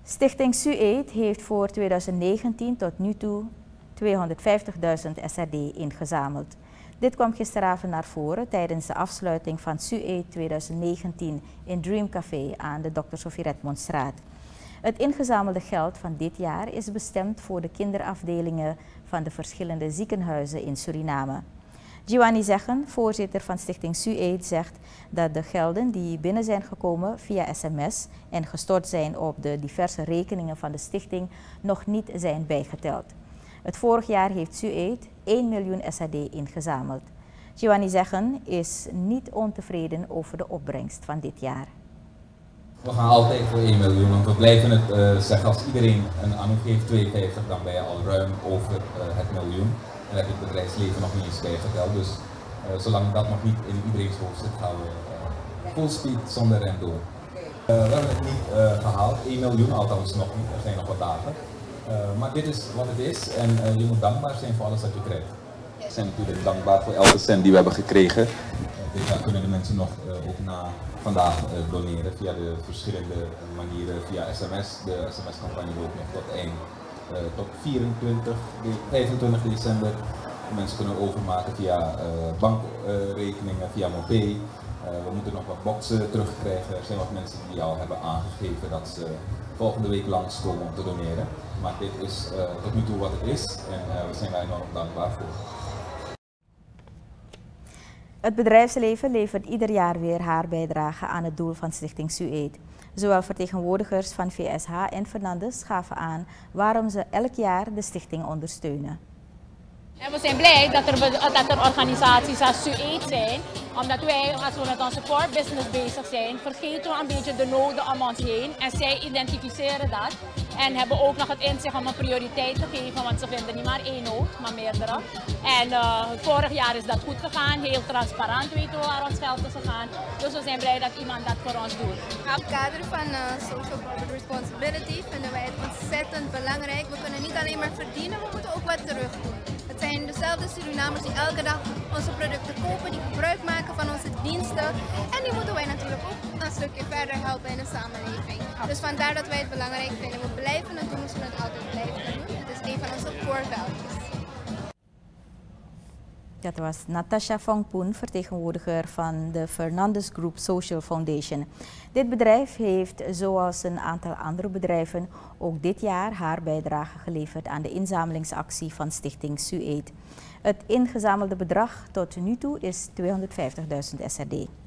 Stichting SUAID heeft voor 2019 tot nu toe 250.000 SRD ingezameld. Dit kwam gisteravond naar voren tijdens de afsluiting van SUAID 2019 in Dream Café aan de Dr. Sophie Redmondstraat. Het ingezamelde geld van dit jaar is bestemd voor de kinderafdelingen van de verschillende ziekenhuizen in Suriname. Giovanni Zeggen, voorzitter van Stichting SUAID, zegt dat de gelden die binnen zijn gekomen via sms en gestort zijn op de diverse rekeningen van de stichting nog niet zijn bijgeteld. Het vorig jaar heeft SUAID 1 miljoen SRD ingezameld. Giovanni Zeggen is niet ontevreden over de opbrengst van dit jaar. We gaan altijd voor 1 miljoen, want we blijven het zeggen, als iedereen een anno geeft 52, dan ben je al ruim over het miljoen. En dat heb je het bedrijfsleven nog niet eens bijgeteld, dus zolang dat nog niet in iedereen's hoofd zit, gaan we full speed zonder rem door. We hebben het niet gehaald, 1 miljoen, althans nog niet, er zijn nog wat dagen. Maar dit is wat het is en je moet dankbaar zijn voor alles wat je krijgt. We zijn natuurlijk dankbaar voor elke cent die we hebben gekregen. Dit jaar kunnen de mensen nog ook na vandaag doneren via de verschillende manieren, via sms. De sms-campagne loopt nog tot eind. Tot 25 december. Mensen kunnen overmaken via bankrekeningen, via Mopay. We moeten nog wat boxen terugkrijgen. Er zijn wat mensen die al hebben aangegeven dat ze volgende week langskomen om te doneren. Maar dit is tot nu toe wat het is en we zijn daar enorm dankbaar voor. Het bedrijfsleven levert ieder jaar weer haar bijdrage aan het doel van Stichting SUAID. Zowel vertegenwoordigers van VSH en Fernandes gaven aan waarom ze elk jaar de stichting ondersteunen. En we zijn blij dat er organisaties als SUAID zijn, omdat wij, als we met onze core business bezig zijn, vergeten we een beetje de noden om ons heen. En zij identificeren dat en hebben ook nog het inzicht om een prioriteit te geven, want ze vinden niet maar één nood, maar meerdere. En vorig jaar is dat goed gegaan, heel transparant weten we waar ons geld is gegaan. Dus we zijn blij dat iemand dat voor ons doet. In het kader van Social Corporate Responsibility vinden wij het ontzettend belangrijk. We kunnen niet alleen maar verdienen, we moeten ook wat terug doen. Het zijn dezelfde Surinamers die elke dag onze producten kopen, die gebruik maken van onze diensten. En die moeten wij natuurlijk ook een stukje verder helpen in de samenleving. Dus vandaar dat wij het belangrijk vinden. We blijven het doen, we zullen het altijd blijven doen. Het is een van onze core values. Dat was Natasha Vongpoen, vertegenwoordiger van de Fernandes Group Social Foundation. Dit bedrijf heeft, zoals een aantal andere bedrijven, ook dit jaar haar bijdrage geleverd aan de inzamelingsactie van Stichting SUAID. Het ingezamelde bedrag tot nu toe is 250.000 SRD.